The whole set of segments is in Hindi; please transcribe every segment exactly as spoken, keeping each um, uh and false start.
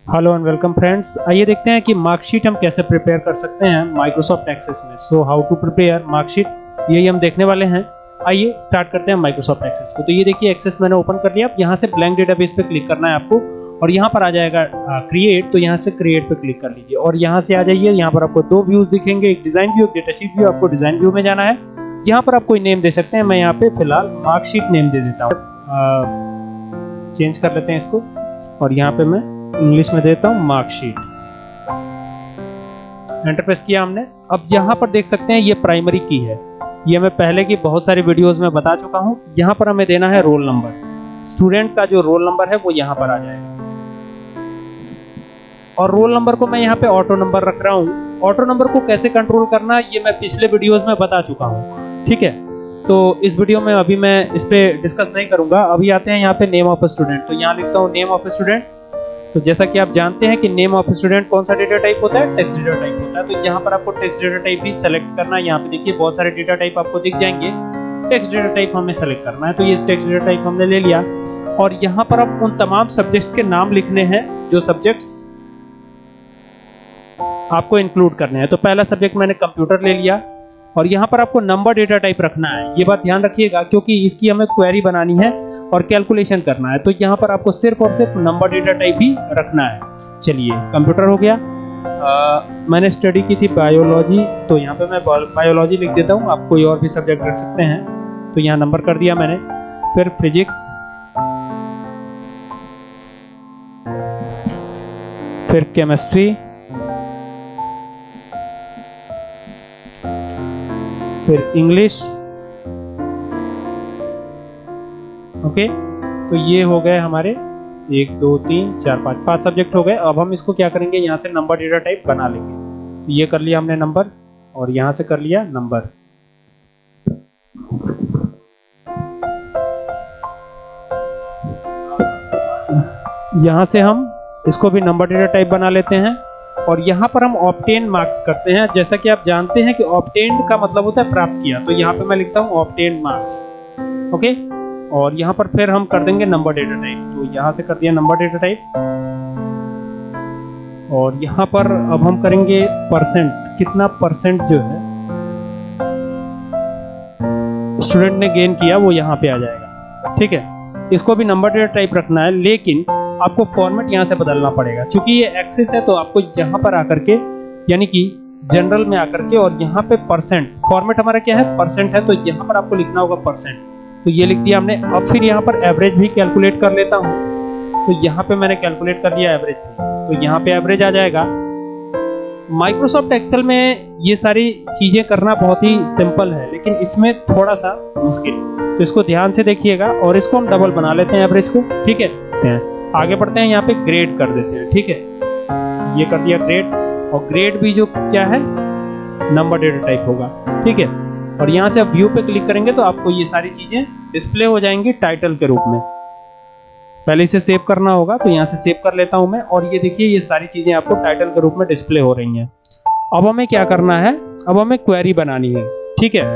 Hello and welcome friends. आइए देखते हैं कि मार्कशीट हम कैसे प्रिपेयर कर सकते हैं माइक्रोसॉफ्ट एक्सेस में। So how to prepare marksheet, यही हम देखने वाले हैं। आइए स्टार्ट करते हैं माइक्रोसॉफ्ट एक्सेस को। तो ये देखिए एक्सेस मैंने ओपन कर लिया। अब यहाँ से ब्लैंक डेटाबेस पे क्लिक करना है आपको और यहाँ पर आ जाएगा क्रिएट। तो यहाँ से क्रिएट पे क्लिक कर लीजिए और यहाँ से आ जाइए। यहाँ पर आपको दो व्यूज दिखेंगे, एक डिजाइन व्यू, एक डेटाशीट व्यू। आपको डिजाइन व्यू में जाना है। यहाँ पर आप कोई नेम दे सकते हैं। मैं यहाँ पे फिलहाल मार्कशीट नेम दे देता हूँ। चेंज कर लेते हैं इसको और यहाँ पे मैं इंग्लिश में देता हूं मार्कशीट। एंटर प्रेस किया हमने। अब यहां पर देख सकते हैं ये प्राइमरी की है। ये मैं पहले की बहुत सारी वीडियोस में बता चुका हूं। यहां पर हमें देना है रोल नंबर। स्टूडेंट का जो रोल नंबर है वो यहां पर आ जाएगा और रोल नंबर को मैं यहां पे ऑटो नंबर रख रहा हूं। ऑटो नंबर को कैसे कंट्रोल करना ये मैं पिछले वीडियोस में बता चुका हूं, ठीक है। तो इस वीडियो में अभी मैं इस पे डिस्कस नहीं करूंगा। अभी आते हैं यहाँ पे नेम ऑफ स्टूडेंट। तो यहाँ लिखता हूँ नेम ऑफ स्टूडेंट। तो जैसा कि आप जानते हैं कि नेम ऑफ स्टूडेंट कौन सा डेटा टाइप होता है, टेक्स्ट डेटा टाइप होता है। तो यहाँ पर आपको टेक्स्ट डेटा टाइप ही सेलेक्ट करना है। यहाँ पे देखिए बहुत सारे डेटा टाइप आपको दिख जाएंगे। टेक्स्ट डेटा टाइप हमें सेलेक्ट करना है। तो ये टेक्स्ट डेटा टाइप हमने ले लिया और यहाँ पर आप उन तमाम सब्जेक्ट्स के नाम लिखने हैं जो सब्जेक्ट्स आपको इंक्लूड करने हैं। तो पहला सब्जेक्ट मैंने कंप्यूटर ले लिया और यहाँ पर आपको नंबर डेटा टाइप रखना है। ये बात ध्यान रखिएगा क्योंकि इसकी हमें क्वेरी बनानी है और कैलकुलेशन करना है। तो यहाँ पर आपको सिर्फ और सिर्फ नंबर डेटा टाइप ही रखना है। चलिए कंप्यूटर हो गया। आ, मैंने स्टडी की थी बायोलॉजी, तो यहाँ पे मैं बायोलॉजी लिख देता हूँ। आप कोई और भी सब्जेक्ट रख सकते हैं। तो यहाँ नंबर कर दिया मैंने। फिर फिजिक्स, फिर केमिस्ट्री, फिर इंग्लिश। ओके, तो ये हो गए हमारे एक दो तीन चार पाँच पांच सब्जेक्ट हो गए। अब हम इसको क्या करेंगे, यहाँ से नंबर डेटा टाइप बना लेंगे। तो ये कर लिया हमने नंबर और यहाँ से कर लिया नंबर। यहाँ से हम इसको भी नंबर डेटा टाइप बना लेते हैं और यहाँ पर हम ऑब्टेन मार्क्स करते हैं। जैसा कि आप जानते हैं कि ऑब्टेन का मतलब होता है प्राप्त किया। तो यहाँ पे मैं लिखता हूँ ऑब्टेन मार्क्स। ओके, और यहाँ पर फिर हम कर देंगे नंबर डेटा टाइप। तो यहाँ से कर दिया नंबर डेटा टाइप और यहाँ पर अब हम करेंगे परसेंट। कितना परसेंट जो है स्टूडेंट ने गेन किया वो यहाँ पे आ जाएगा, ठीक है। इसको भी नंबर डेटा टाइप रखना है, लेकिन आपको फॉर्मेट यहाँ से बदलना पड़ेगा। क्योंकि ये एक्सेस है तो आपको यहाँ पर आकर के यानी कि जनरल में आकर के और यहाँ पे परसेंट, फॉर्मेट हमारा क्या है परसेंट है, तो यहाँ पर आपको लिखना होगा परसेंट। तो ये लिख दिया हमने। अब फिर यहाँ पर एवरेज भी कैलकुलेट कर लेता हूँ। तो यहाँ पे मैंने कैलकुलेट कर दिया एवरेज भी। तो यहाँ पे एवरेज आ जाएगा। माइक्रोसॉफ्ट एक्सेल में ये सारी चीजें करना बहुत ही सिंपल है, लेकिन इसमें थोड़ा सा मुश्किल। तो इसको ध्यान से देखिएगा और इसको हम डबल बना लेते हैं एवरेज को, ठीक है। आगे बढ़ते हैं, यहाँ पे ग्रेड कर देते हैं, ठीक है। ये कर दिया ग्रेड और ग्रेड भी जो क्या है नंबर डेटा टाइप होगा, ठीक है। और यहाँ से आप व्यू पे क्लिक करेंगे तो आपको ये सारी चीजें डिस्प्ले हो जाएंगी टाइटल के रूप में। पहले इसे सेव करना होगा, तो यहाँ से सेव कर लेता हूं मैं और ये देखिए ये सारी चीजें आपको टाइटल के रूप में डिस्प्ले हो रही हैं। अब हमें क्या करना है, अब हमें क्वेरी बनानी है, ठीक है।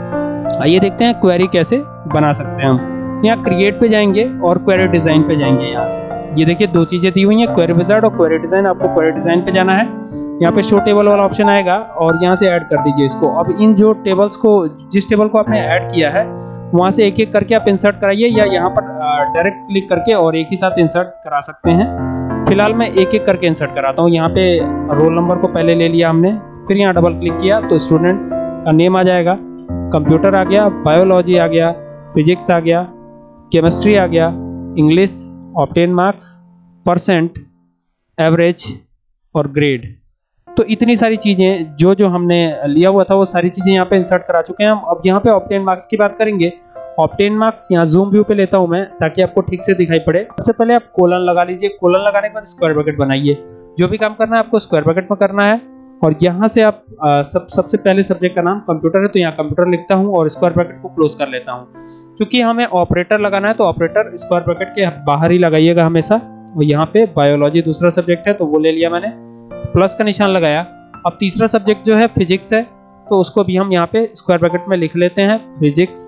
आइए देखते हैं क्वेरी कैसे बना सकते हैं हम। यहाँ क्रिएट पे जाएंगे और क्वेरी डिजाइन पे जाएंगे। यहाँ से ये देखिए दो चीजें दी हुई हैं, क्वेरी विजार्ड और क्वेरी डिजाइन। आपको क्वेरी डिजाइन पे जाना है। यहाँ पे शो टेबल वाला ऑप्शन आएगा और यहाँ से ऐड कर दीजिए इसको। अब इन जो टेबल्स को, जिस टेबल को आपने ऐड किया है वहां से एक एक करके आप इंसर्ट कराइए, या यहाँ पर डायरेक्ट क्लिक करके और एक ही साथ इंसर्ट करा सकते हैं। फिलहाल मैं एक एक करके इंसर्ट कराता हूँ। यहाँ पे रोल नंबर को पहले ले लिया हमने, फिर यहाँ डबल क्लिक किया तो स्टूडेंट का नेम आ जाएगा। कंप्यूटर आ गया, बायोलॉजी आ गया, फिजिक्स आ गया, केमिस्ट्री आ गया, English, obtain marks, percent, average और ग्रेड। तो इतनी सारी चीजें जो जो हमने लिया हुआ था वो सारी चीजें यहाँ पे इंसर्ट करा चुके हैं हम। अब यहाँ पे ऑब्टेन मार्क्स की बात करेंगे। ऑब्टेन मार्क्स यहाँ जूम व्यू पे लेता हूं मैं ताकि आपको ठीक से दिखाई पड़े। सबसे पहले आप कोलन लगा लीजिए। कोलन लगाने के बाद स्क्वायर ब्रैकेट बनाइए। जो भी काम करना है आपको स्क्वायर ब्रैकेट में करना है। और यहाँ से आप आ, सब सबसे पहले सब्जेक्ट का नाम कंप्यूटर है तो यहाँ कंप्यूटर लिखता हूँ और स्क्वायर ब्रैकेट को क्लोज कर लेता हूँ। क्योंकि हमें ऑपरेटर लगाना है तो ऑपरेटर स्क्वायर ब्रैकेट के बाहर ही लगाइएगा हमेशा। और यहाँ पे बायोलॉजी दूसरा सब्जेक्ट है तो वो ले लिया मैंने, प्लस का निशान लगाया। अब तीसरा सब्जेक्ट जो है फिजिक्स है तो उसको भी हम यहाँ पे स्क्वायर ब्रैकेट में लिख लेते हैं, फिजिक्स।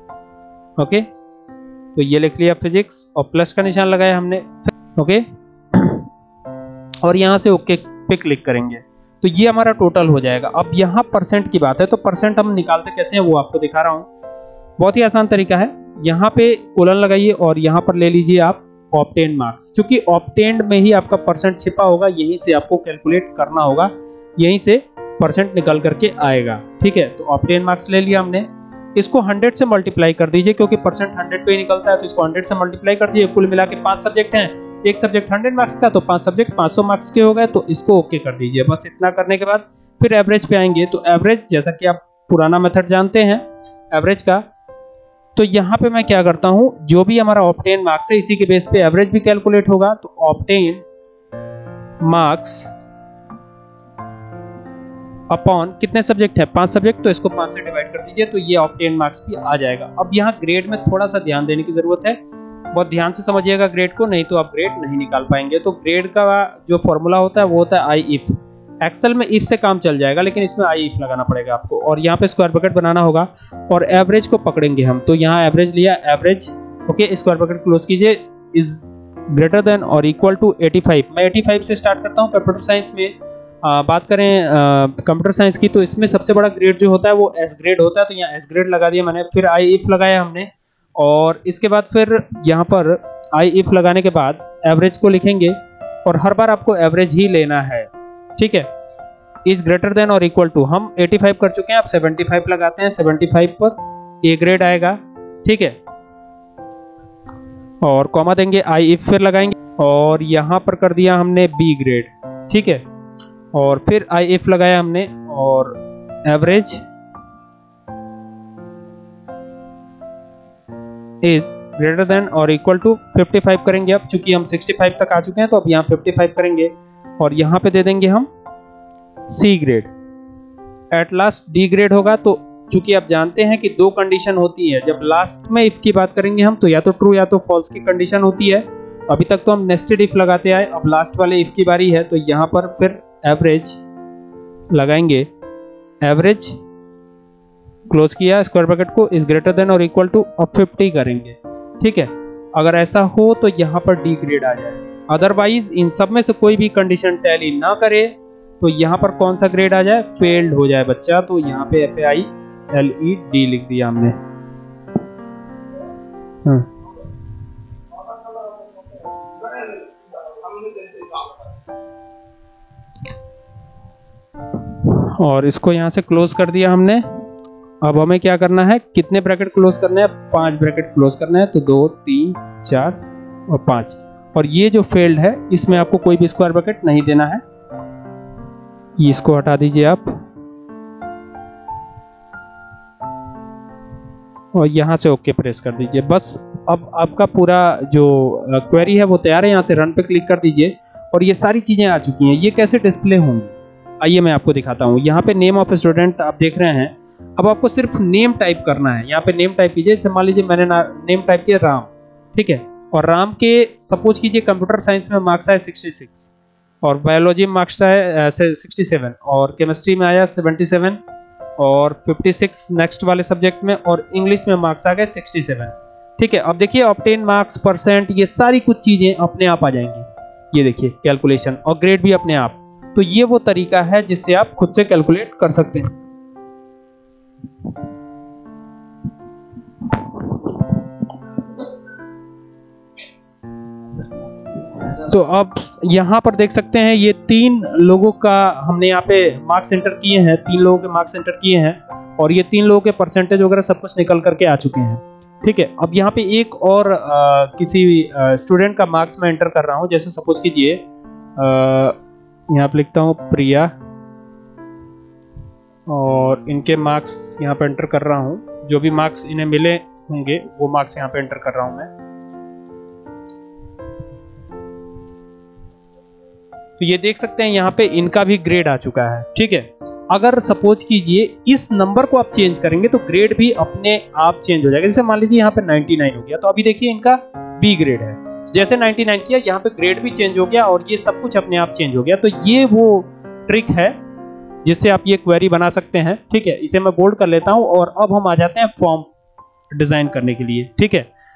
ओके, तो ये लिख लिया फिजिक्स और प्लस का निशान लगाया हमने। ओके, और यहाँ से ओके पे क्लिक करेंगे तो ये हमारा टोटल हो जाएगा। अब यहाँ परसेंट की बात है तो परसेंट हम निकालते कैसे हैं वो आपको दिखा रहा हूँ। बहुत ही आसान तरीका है, यहाँ पे कोलन लगाइए और यहाँ पर ले लीजिए आप ऑब्टेन मार्क्स। चूंकि ऑब्टेन्ड में ही आपका परसेंट छिपा होगा, यहीं से आपको कैलकुलेट करना होगा, यहीं से परसेंट निकल करके आएगा। ठीक है, तो ऑब्टेन मार्क्स ले लिया हमने, इसको हंड्रेड से मल्टीप्लाई कर दीजिए क्योंकि परसेंट हंड्रेड पे ही निकलता है, तो इसको हंड्रेड से मल्टीप्लाई कर दीजिए। कुल मिला के पांच सब्जेक्ट हैं, एक सब्जेक्ट हंड्रेड मार्क्स का, तो पांच सब्जेक्ट पाँच सौ मार्क्स के हो गए, तो इसको ओके कर दीजिए। बस इतना करने के बाद फिर एवरेज पे आएंगे। तो एवरेज, जैसा कि आप पुराना मेथड जानते हैं एवरेज का, तो यहाँ पे मैं क्या करता हूँ, जो भी हमारा ऑब्टेन मार्क्स है इसी के बेस पे एवरेज भी कैलकुलेट होगा। तो ऑब्टेन मार्क्स अपॉन कितने सब्जेक्ट है, पांच सब्जेक्ट, तो इसको पांच से डिवाइड कर दीजिए, तो ये ऑब्टेन मार्क्स भी आ जाएगा। अब यहाँ ग्रेड में थोड़ा सा ध्यान देने की जरूरत है, बहुत ध्यान से समझिएगा ग्रेड को, नहीं तो आप ग्रेड नहीं निकाल पाएंगे। तो ग्रेड का जो फॉर्मूला होता है वो होता है आई इफ। एक्सेल में इफ से काम चल जाएगा, लेकिन इसमें आई इफ लगाना पड़ेगा आपको, और यहाँ पे स्क्वायर ब्रैकेट बनाना होगा और एवरेज को पकड़ेंगे हम। तो यहाँ एवरेज लिया, average okay, square bracket close कीजिए, इज ग्रेटर देन और इक्वल टू एटी फाइव। मैं एटी फाइव से स्टार्ट करता हूँ। कंप्यूटर साइंस में आ, बात करें कंप्यूटर साइंस की, तो इसमें सबसे बड़ा ग्रेड जो होता है वो एस ग्रेड होता है, तो यहाँ एस ग्रेड लगा दिया मैंने, फिर आई इफ लगाया हमने, और इसके बाद फिर यहाँ पर आई इफ लगाने के बाद एवरेज को लिखेंगे, और हर बार आपको एवरेज ही लेना है। ठीक है, इज ग्रेटर देन और इक्वल टू, हम एटी फाइव कर चुके हैं, आप सेवेंटी फाइव लगाते हैं, सेवेंटी फाइव पर ए ग्रेड आएगा। ठीक है, और कॉमा देंगे, आई इफ फिर लगाएंगे, और यहां पर कर दिया हमने बी ग्रेड। ठीक है, और फिर आई इफ लगाया हमने, और एवरेज इज ग्रेटर देन और इक्वल टू फिफ्टी फाइव करेंगे। अब चूंकि हम सिक्सटी फाइव तक आ चुके हैं तो अब यहाँ फिफ्टी फाइव करेंगे, और यहाँ पे दे देंगे हम C grade. At last D grade होगा। तो चूंकि आप जानते हैं कि दो कंडीशन होती है, जब लास्ट में इफ की बात करेंगे हम, तो या तो ट्रू या तो फॉल्स की कंडीशन होती है। अभी तक तो हम नेस्टेड इफ लगाते आए, अब लास्ट वाले इफ की बारी है, तो यहाँ पर फिर एवरेज लगाएंगे, एवरेज क्लोज किया स्क्वायर ब्रैकेट को, इज ग्रेटर देन और इक्वल टू, अब फिफ्टी करेंगे। ठीक है, अगर ऐसा हो तो यहाँ पर डी ग्रेड आ जाए, अदरवाइज इन सब में से कोई भी कंडीशन टैली ना करे तो यहाँ पर कौन सा ग्रेड आ जाए, फेल्ड हो जाए बच्चा। तो यहाँ पे F A I L E D लिख दिया हमने। हाँ। और इसको यहाँ से क्लोज कर दिया हमने। अब हमें क्या करना है, कितने ब्रैकेट क्लोज करने हैं, पांच ब्रैकेट क्लोज करना है। तो दो, तीन, चार और पांच, और ये जो फेल्ड है इसमें आपको कोई भी स्क्वायर ब्रैकेट नहीं देना है, इसको हटा दीजिए आप, और यहां से ओके प्रेस कर दीजिए। बस अब आपका पूरा जो क्वेरी है वो तैयार है। यहां से रन पे क्लिक कर दीजिए, और ये सारी चीजें आ चुकी हैं। ये कैसे डिस्प्ले होंगी, आइए मैं आपको दिखाता हूं। यहाँ पे नेम ऑफ स्टूडेंट आप देख रहे हैं। अब आपको सिर्फ नेम टाइप करना है, यहाँ पे नेम टाइप कीजिए। जैसे मान लीजिए मैंने नेम टाइप किया राम, ठीक है, और राम के सपोज कीजिए कंप्यूटर साइंस में मार्क्स आए सिक्सटी सिक्स, और बायोलॉजी में मार्क्स आए सिक्सटी सेवन, और केमिस्ट्री में आया सेवेंटी सेवन, और फिफ्टी सिक्स नेक्स्ट वाले सब्जेक्ट में, और इंग्लिश में मार्क्स आ गए सिक्सटी सेवन। ठीक है, अब देखिए ऑब्टेन मार्क्स, परसेंट, ये सारी कुछ चीजें अपने आप आ जाएंगी। ये देखिए कैलकुलेशन, और ग्रेड भी अपने आप। तो ये वो तरीका है जिससे आप खुद से कैलकुलेट कर सकते हैं। तो अब यहां पर देख सकते हैं ये तीन लोगों का हमने यहाँ पे मार्क्स एंटर किए हैं, तीन लोगों के मार्क्स एंटर किए हैं, और ये तीन लोगों के परसेंटेज वगैरह सब कुछ निकल करके आ चुके हैं। ठीक है, अब यहाँ पे एक और आ, किसी स्टूडेंट का मार्क्स मैं एंटर कर रहा हूँ। जैसे सपोज कीजिए यहाँ पे लिखता हूँ प्रिया, और इनके मार्क्स यहाँ पे एंटर कर रहा हूँ। जो भी मार्क्स इन्हें मिले होंगे वो मार्क्स यहाँ पे एंटर कर रहा हूँ मैं। तो ये देख सकते हैं यहाँ पे इनका भी ग्रेड आ चुका है। ठीक है, अगर सपोज कीजिए इस नंबर को आप चेंज करेंगे तो ग्रेड भी अपने आप चेंज हो जाएगा। जैसे मान लीजिए यहाँ पे नाइंटी नाइन हो गया, तो अभी देखिए इनका बी ग्रेड है। जैसे नाइंटी नाइन किया, यहाँ पे ग्रेड भी चेंज हो गया, और ये सब कुछ अपने आप चेंज हो गया। तो ये वो ट्रिक है जिससे आप ये क्वेरी बना सकते हैं। ठीक है, इसे मैं बोल्ड कर लेता हूं, और अब हम आ जाते हैं फॉर्म डिजाइन करने के लिए। ठीक है,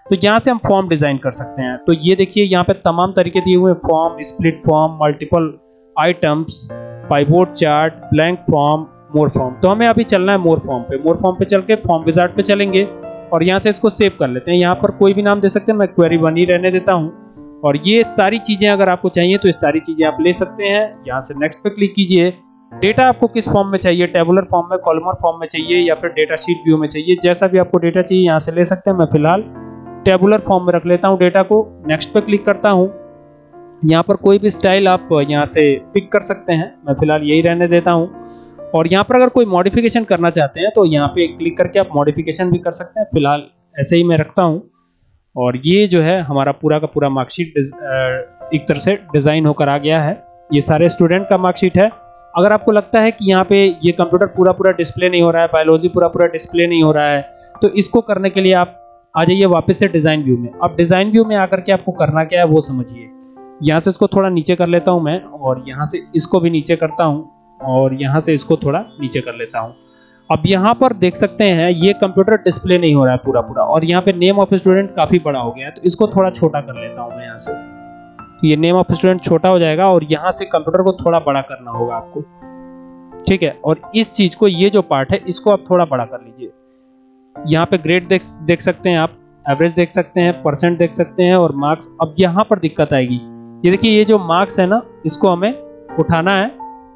तो यहाँ से हम फॉर्म डिजाइन कर सकते हैं। तो ये देखिए यहाँ पे तमाम तरीके दिए हुए हैं, form, split form, multiple items, pivot chart, blank form, more form. तो हमें अभी चलना है मोर फॉर्म पे। मोर फॉर्म पे चल के फॉर्म विजार्ड पे चलेंगे और यहाँ से इसको सेव कर लेते हैं। यहाँ पर कोई भी नाम दे सकते हैं, मैं क्वेरी वन ही रहने देता हूँ। और ये सारी चीजें अगर आपको चाहिए तो ये सारी चीजें आप ले सकते हैं। यहाँ से नेक्स्ट पे क्लिक कीजिए। डेटा आपको किस फॉर्म में चाहिए, टेबुलर फॉर्म में, कॉलमर फॉर्म में चाहिए या फिर डेटा शीट व्यू में चाहिए, जैसा भी आपको डेटा चाहिए यहाँ से ले सकते हैं। मैं फिलहाल टेबुलर फॉर्म में रख लेता हूँ डेटा को। नेक्स्ट पे क्लिक करता हूँ। यहाँ पर कोई भी स्टाइल आप यहाँ से पिक कर सकते हैं, मैं फिलहाल यही रहने देता हूँ। और यहाँ पर अगर कोई मॉडिफिकेशन करना चाहते हैं तो यहाँ पे क्लिक करके आप मॉडिफिकेशन भी कर सकते हैं। फिलहाल ऐसे ही मैं रखता हूँ। और ये जो है हमारा पूरा का पूरा मार्कशीट एक तरह से डिजाइन होकर आ गया है। ये सारे स्टूडेंट का मार्कशीट है। अगर आपको लगता है कि यहाँ पे ये कंप्यूटर पूरा पूरा डिस्प्ले नहीं हो रहा है, बायोलॉजी पूरा पूरा डिस्प्ले नहीं हो रहा है, तो इसको करने के लिए आप आ जाइए वापस से डिजाइन व्यू में। अब डिजाइन व्यू में आकर के आपको करना क्या है वो समझिए। यहाँ से इसको थोड़ा नीचे कर लेता हूँ मैं, और यहाँ से इसको भी नीचे करता हूँ, और यहाँ से इसको थोड़ा नीचे कर लेता हूँ। अब यहाँ पर देख सकते हैं ये कंप्यूटर डिस्प्ले नहीं हो रहा है पूरा पूरा, और यहाँ पे नेम ऑफ स्टूडेंट काफी बड़ा हो गया है, तो इसको थोड़ा छोटा कर लेता हूँ मैं यहाँ से। तो ये नेम ऑफ स्टूडेंट छोटा हो जाएगा और यहाँ से कंप्यूटर को थोड़ा बड़ा करना होगा आपको, ठीक है। और इस चीज को, ये जो पार्ट है इसको आप थोड़ा बड़ा कर लीजिए। यहाँ पे ग्रेड देख देख सकते हैं आप, एवरेज देख सकते हैं, परसेंट देख सकते हैं और मार्क्स। अब यहाँ पर दिक्कत आएगी, ये देखिए ये जो मार्क्स है ना, इसको हमें उठाना है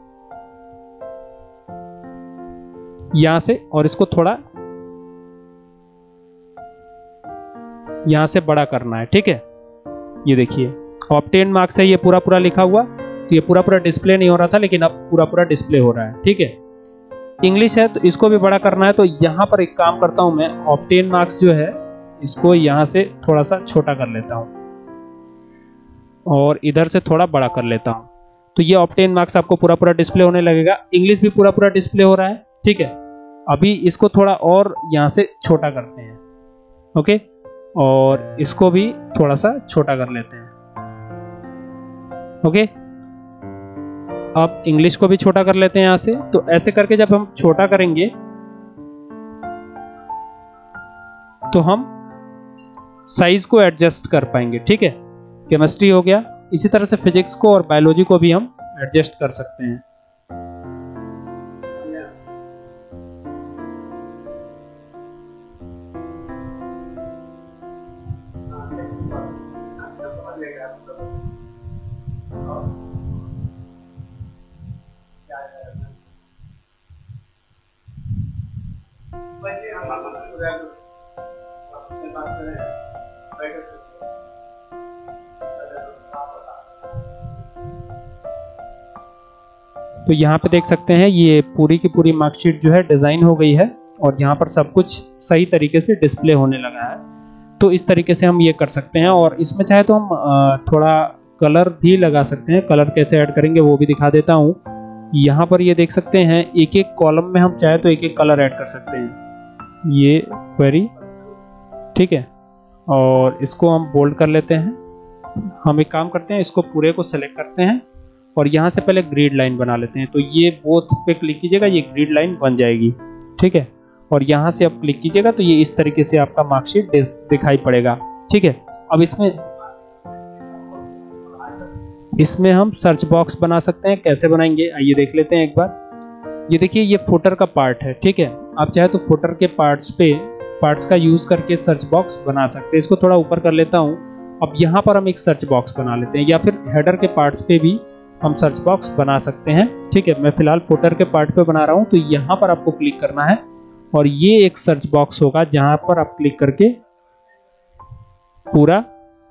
यहां से और इसको थोड़ा यहां से बड़ा करना है, ठीक है। ये देखिए ऑब्टेन मार्क्स है, ये पूरा पूरा लिखा हुआ, तो ये पूरा पूरा डिस्प्ले नहीं हो रहा था लेकिन अब पूरा पूरा डिस्प्ले हो रहा है, ठीक है। इंग्लिश है तो इसको भी बड़ा करना है, तो यहां पर एक काम करता हूं मैं, ऑब्टेन मार्क्स जो है इसको यहां से थोड़ा सा छोटा कर लेता हूं और इधर से थोड़ा बड़ा कर लेता हूं। तो ये ऑब्टेन मार्क्स आपको पूरा पूरा डिस्प्ले होने लगेगा। इंग्लिश भी पूरा पूरा डिस्प्ले हो रहा है, ठीक है। अभी इसको थोड़ा और यहां से छोटा करते हैं, ओके, और इसको भी थोड़ा सा छोटा कर लेते हैं, ओके। अब इंग्लिश को भी छोटा कर लेते हैं यहां से। तो ऐसे करके जब हम छोटा करेंगे तो हम साइज को एडजस्ट कर पाएंगे, ठीक है। केमिस्ट्री हो गया, इसी तरह से फिजिक्स को और बायोलॉजी को भी हम एडजस्ट कर सकते हैं। तो यहाँ पे देख सकते हैं ये पूरी की पूरी मार्कशीट जो है डिजाइन हो गई है और यहाँ पर सब कुछ सही तरीके से डिस्प्ले होने लगा है। तो इस तरीके से हम ये कर सकते हैं, और इसमें चाहे तो हम थोड़ा कलर भी लगा सकते हैं। कलर कैसे ऐड करेंगे वो भी दिखा देता हूँ। यहाँ पर ये देख सकते हैं एक एक कॉलम में हम चाहे तो एक एक कलर ऐड कर सकते हैं। ये क्वेरी, ठीक है, और इसको हम बोल्ड कर लेते हैं। हम एक काम करते हैं, इसको पूरे को सेलेक्ट करते हैं और यहाँ से पहले ग्रिड लाइन बना लेते हैं। तो ये बोथ पे क्लिक कीजिएगा, ये ग्रिड लाइन बन जाएगी, ठीक है। और यहाँ से आप क्लिक कीजिएगा तो ये इस तरीके से आपका मार्कशीट दिखाई पड़ेगा, ठीक है। अब इसमें इसमें हम सर्च बॉक्स बना सकते हैं। कैसे बनाएंगे आइए देख लेते हैं एक बार। ये देखिए ये फुटर का पार्ट है, ठीक है। आप चाहे तो फुटर के पार्ट्स पे पार्ट्स का यूज करके सर्च बॉक्स बना सकते हैं। इसको थोड़ा ऊपर कर लेता हूँ। अब यहाँ पर हम एक सर्च बॉक्स बना लेते हैं, या फिर हेडर के पार्ट्स पे भी हम सर्च बॉक्स बना सकते हैं, ठीक है। मैं फिलहाल फुटर के पार्ट पे बना रहा हूं। तो यहां पर आपको क्लिक करना है और ये एक सर्च बॉक्स होगा जहां पर आप क्लिक करके पूरा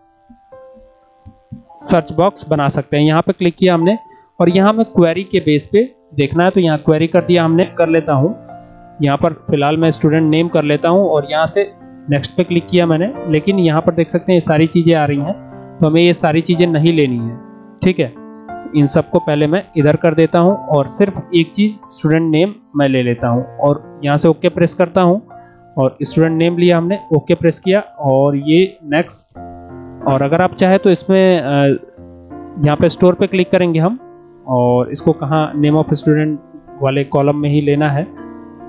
सर्च बॉक्स बना सकते हैं। यहां पे क्लिक किया हमने और यहां में क्वेरी के बेस पे देखना है, तो यहां क्वेरी कर दिया हमने। कर लेता हूं यहां पर फिलहाल मैं स्टूडेंट नेम कर लेता हूं और यहां से नेक्स्ट पे क्लिक किया मैंने। लेकिन यहां पर देख सकते हैं ये सारी चीजें आ रही हैं, तो हमें ये सारी चीजें नहीं लेनी है, ठीक है। इन सबको पहले मैं इधर कर देता हूं और सिर्फ एक चीज स्टूडेंट नेम मैं ले लेता हूं और यहां से ओके प्रेस करता हूं। और स्टूडेंट नेम लिया हमने, ओके प्रेस किया और ये नेक्स्ट। और अगर आप चाहे तो इसमें यहाँ पे स्टोर पे क्लिक करेंगे हम, और इसको कहाँ नेम ऑफ स्टूडेंट वाले कॉलम में ही लेना है।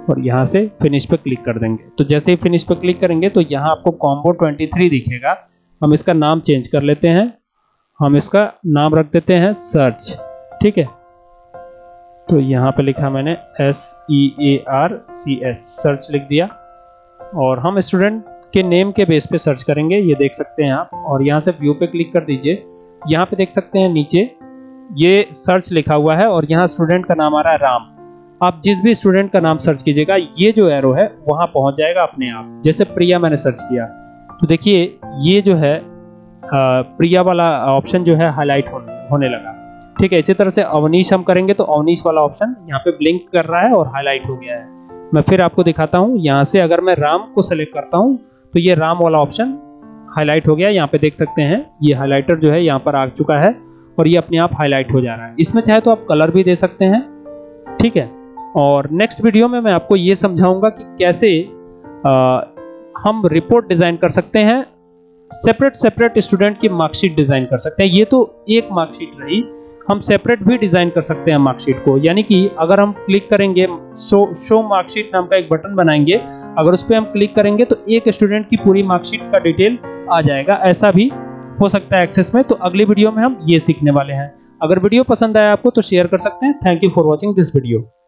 और यहाँ से फिनिश पे क्लिक कर देंगे। तो जैसे ही फिनिश पे क्लिक करेंगे तो यहाँ आपको कॉम्बो तेईस दिखेगा। हम इसका नाम चेंज कर लेते हैं, हम इसका नाम रख देते हैं सर्च। ठीक है, तो यहाँ पे लिखा मैंने S E A R C H, search लिख दिया। और हम स्टूडेंट के नेम के बेस पे सर्च करेंगे, ये देख सकते हैं आप। और यहाँ से व्यू पे क्लिक कर दीजिए, यहाँ पे देख सकते हैं नीचे ये सर्च लिखा हुआ है और यहाँ स्टूडेंट का नाम आ रहा है राम। आप जिस भी स्टूडेंट का नाम सर्च कीजिएगा ये जो एरो है वहां पहुंच जाएगा अपने आप। जैसे प्रिया मैंने सर्च किया तो देखिए ये जो है प्रिया वाला ऑप्शन जो है हाईलाइट होने लगा। ठीक है, इसी तरह से अवनीश हम करेंगे तो अवनीश वाला ऑप्शन यहाँ पे ब्लिंक कर रहा है और हाईलाइट हो गया है। मैं फिर आपको दिखाता हूँ, यहाँ से अगर मैं राम को सेलेक्ट करता हूँ तो ये राम वाला ऑप्शन हाईलाइट हो गया। यहाँ पे देख सकते हैं ये हाईलाइटर जो है यहाँ पर आ चुका है और ये अपने आप हाईलाइट हो जा रहा है। इसमें चाहे तो आप कलर भी दे सकते हैं। ठीक है, और नेक्स्ट वीडियो में मैं आपको ये समझाऊंगा कि कैसे आ, हम रिपोर्ट डिजाइन कर सकते हैं, सेपरेट सेपरेट स्टूडेंट की मार्कशीट डिजाइन कर सकते हैं। ये तो एक मार्कशीट रही, हम सेपरेट भी डिजाइन कर सकते हैं मार्कशीट को। यानी कि अगर हम क्लिक करेंगे, शो शो मार्कशीट नाम का एक बटन बनाएंगे, अगर उस पर हम क्लिक करेंगे तो एक स्टूडेंट की पूरी मार्कशीट का डिटेल आ जाएगा। ऐसा भी हो सकता है एक्सेस में। तो अगली वीडियो में हम ये सीखने वाले हैं। अगर वीडियो पसंद आया आपको तो शेयर कर सकते हैं। Thank you for watching this video.